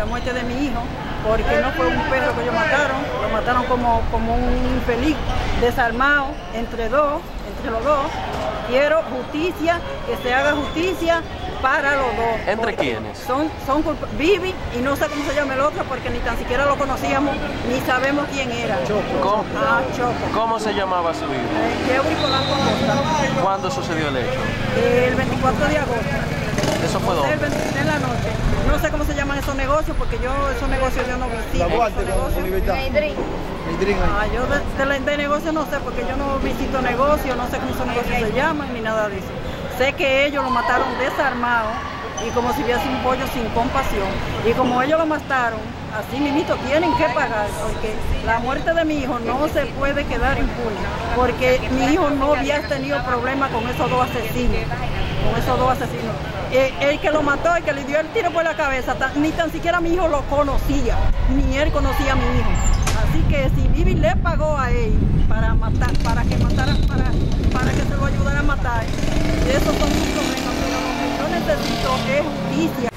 la muerte de mi hijo, porque no fue un perro que ellos mataron, lo mataron como un infeliz, desarmado entre los dos. Quiero justicia, que se haga justicia para los dos. ¿Entre quiénes? Son Vivi y no sé cómo se llama el otro porque ni tan siquiera lo conocíamos ni sabemos quién era. ¿Cómo? Choco. ¿Cómo se llamaba su hijo? Yeuri Polanco Costa. ¿Cuándo sucedió el hecho? El 24 de agosto. ¿Eso fue dónde? El 23 de la noche. No sé cómo se llaman esos negocios porque esos negocios yo no visito. La Duarte con Libertad. Yo de negocios no sé porque yo no visito negocios, no sé cómo esos negocios se llaman ni nada de eso. Sé que ellos lo mataron desarmado y como si hubiese un pollo sin compasión. Y como ellos lo mataron, así mismito tienen que pagar, porque la muerte de mi hijo no se puede quedar impune, porque mi hijo no había tenido problemas con esos dos asesinos. El que lo mató, el que le dio el tiro por la cabeza, ni tan siquiera mi hijo lo conocía, ni él conocía a mi hijo. Así que si Vivi le pagó a él para que se lo ayudara a matar, esos son sus problemas, pero lo que yo necesito es justicia.